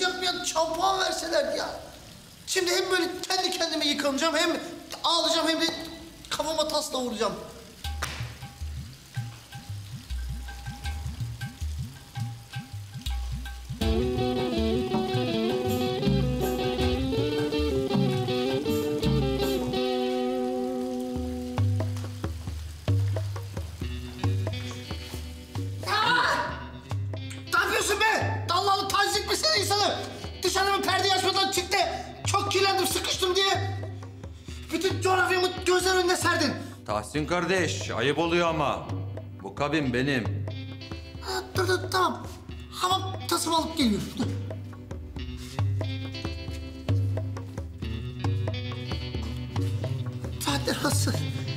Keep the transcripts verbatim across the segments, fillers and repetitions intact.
yakmayan şampuan verselerdi ya. Şimdi hem böyle kendi kendime yıkanacağım, hem ağlayacağım, hem de kafama tasla vuracağım. Dışarıma perdeyi açmadan çıktı. Çok kirlendim, sıkıştım diye. Bütün coğrafyamı gözler önüne serdin. Tahsin kardeş, ayıp oluyor ama. Bu kabin benim. Ha, dur dur, tamam. Hava tasımı alıp geliyorum. Dur. Saatler nasıl?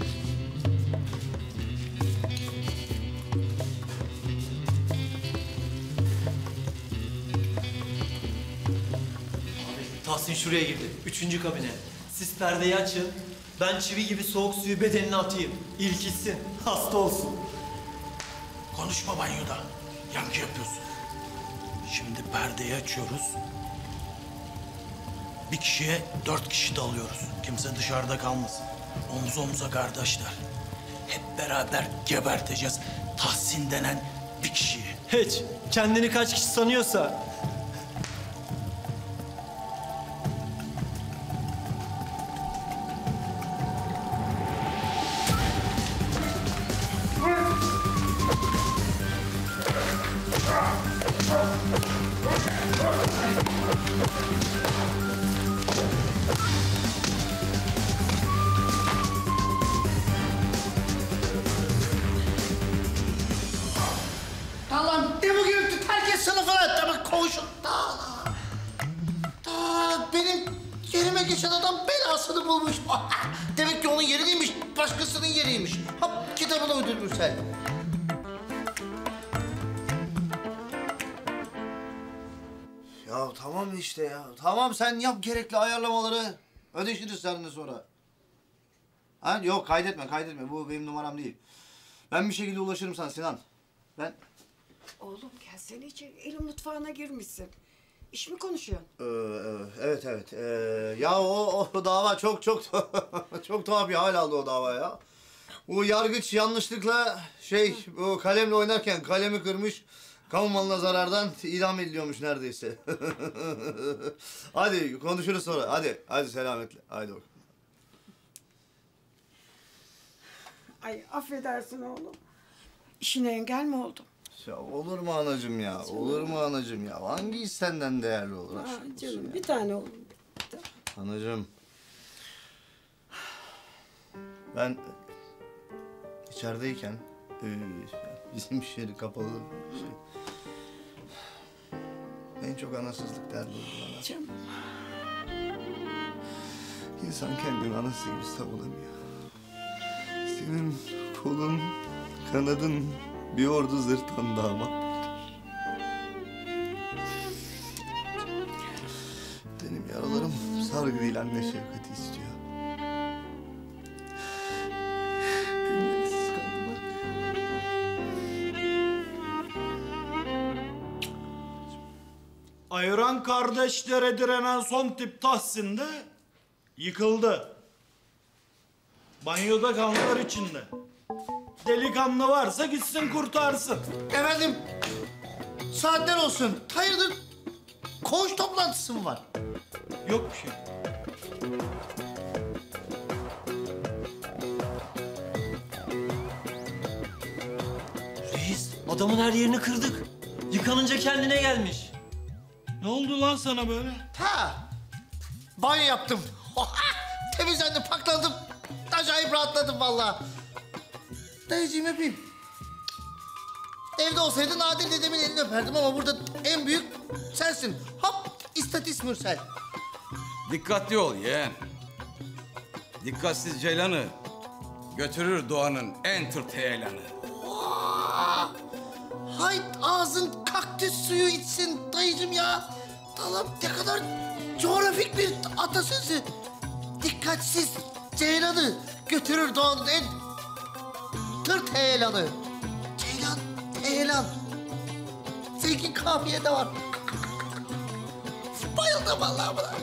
Tahsin şuraya girdi. Üçüncü kabine. Siz perdeyi açın. Ben çivi gibi soğuk suyu bedenine atayım. İlkilsin. Hasta olsun. Konuşma banyoda. Yankı yapıyorsun. Şimdi perdeyi açıyoruz. Bir kişiye dört kişi dalıyoruz. Kimse dışarıda kalmasın. Omuz omuza kardeşler. Hep beraber geberteceğiz Tahsin denen bir kişiyi. Hiç. Kendini kaç kişi sanıyorsa. Allah'ım ne bu gürültü? Herkes sınıfına tabii koğuşun. Da, da, benim yerime geçen adam belasını bulmuş. Demek ki onun yeri değilmiş, başkasının yeriymiş. Ha, kitabına uydurmuş sen. Ya tamam işte ya. Tamam, sen yap gerekli ayarlamaları. Ödeşiriz seninle sonra. Ha, yok kaydetme, kaydetme. Bu benim numaram değil. Ben bir şekilde ulaşırım sana Sinan. Ben... Oğlum gelsene içeri. Elin mutfağına girmişsin. İş mi konuşuyorsun? Ee, evet evet. Ee, ya o, o dava çok çok çok tuhaf bir hal aldı o dava ya. Bu yargıç yanlışlıkla şey bu kalemle oynarken kalemi kırmış. Kamu malına zarardan idam ediliyormuş neredeyse. Hadi konuşuruz sonra. Hadi hadi selametle. Hadi bakalım. Ay affedersin oğlum. İşine engel mi oldum? Ya olur mu anacığım ya? Canım. Olur mu anacığım ya? Hangi iş senden değerli olur? Aa, canım bir tane oğlum. Anacığım. Ben içerideyken e, bizim iş yeri kapalı. Şey, en çok anasızlık derdi oldu bana. Canım. İnsan kendini anası gibi savulamıyor. Senin kolun, kanadın bir ordu zırhtan damat. Benim yaralarım sargı değil anne şefkati istiyor. Kıymetsiz kaldım bak. Ayıran kardeşlere direnen son tip Tahsin de yıkıldı. Banyoda kanlar içinde. Delikanlı varsa gitsin kurtarsın. Efendim, saatler olsun. Hayırdır, koğuş toplantısı mı var? Yok bir şey. Reis, adamın her yerini kırdık. Yıkanınca kendine gelmiş. Ne oldu lan sana böyle? Ha, banyo yaptım. Temizlendim, paklandım. Acayip rahatladım vallahi. Dayıcığım öpeyim. Evde olsaydı Nadir dedemin elini öperdim ama burada en büyük sensin. Hop, istatist Mürsel. Dikkatli ol yeğen. Dikkatsiz ceylanı götürür doğanın en tırt heyelanı. Hay ağzın kaktüs suyu içsin dayıcığım ya. Allah'ım ne kadar coğrafik bir atasözü. Dikkatsiz ceylanı götürür doğanın en tırt heyelanı. Ceylan, heyelan. Zengin kafiye de var. Bayıldım vallahi buna.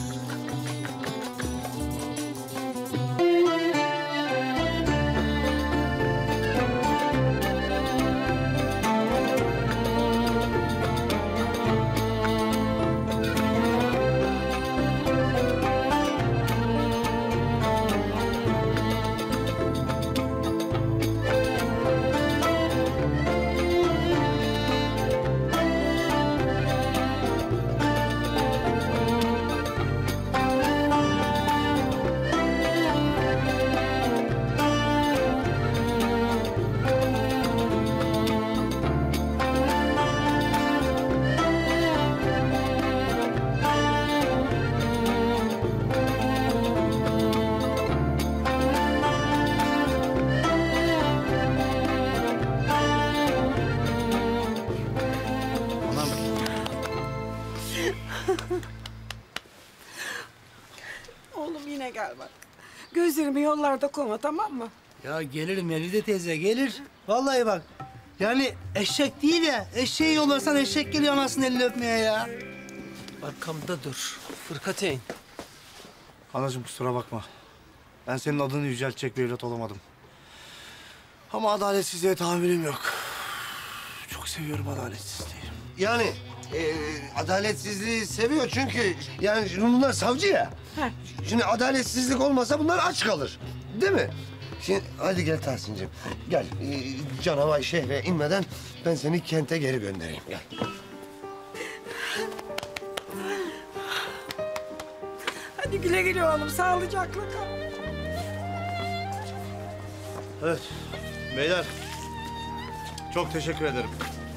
Oğlum yine gel bak. Gözlerimi yollarda koyma, tamam mı? Ya gelir Melide teyze gelir. Vallahi bak. Yani eşek değil ya. Eşeği yollarsan eşek geliyor anasının elini öpmeye ya. Arkamda dur. Fırkateyn. Anacığım kusura bakma. Ben senin adını yüceltecek bir evlat olamadım. Ama adaletsizliğe tahammülüm yok. Çok seviyorum adaletsizliği. Yani e, adaletsizliği seviyor çünkü yani şimdi bunlar savcı ya. Şimdi adaletsizlik olmasa bunlar aç kalır. Değil mi? Şimdi hadi gel Tahsin'cim. Gel e, canavar şehre inmeden ben seni kente geri göndereyim. Gel. Hadi güle güle oğlum, sağlıcakla kal. Evet. Beyler. Çok teşekkür ederim.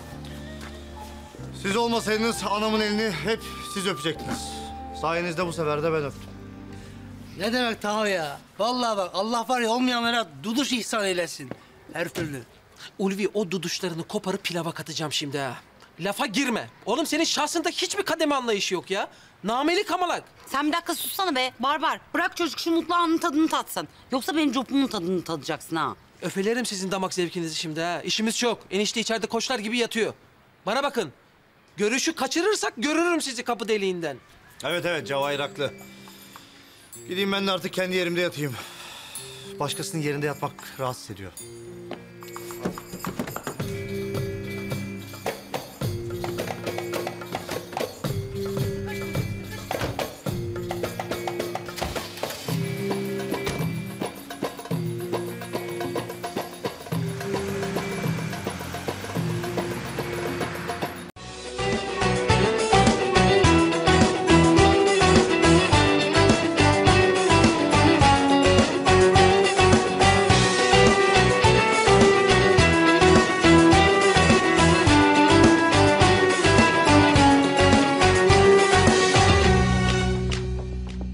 Siz olmasaydınız anamın elini hep siz öpecektiniz. Sayenizde bu sefer de ben öptüm. Ne demek Taho ya? Vallahi bak Allah var ya olmayanlara duduş ihsan eylesin. Her türlü. Ulvi o duduşlarını koparıp pilava katacağım şimdi ha. Lafa girme. Oğlum senin şahsında hiçbir kademe anlayışı yok ya. Nameli kamalak. Sen bir dakika sussana be barbar. Bırak çocuk şu mutlu anın tadını tatsın. Yoksa benim copumun tadını tadacaksın ha. Öfelerim sizin damak zevkinizi şimdi ha. İşimiz çok. Enişte içeride koçlar gibi yatıyor. Bana bakın. Görüşü kaçırırsak görürüm sizi kapı deliğinden. Evet evet Cevahir haklı. Gideyim ben de artık kendi yerimde yatayım. Başkasının yerinde yatmak rahatsız ediyor.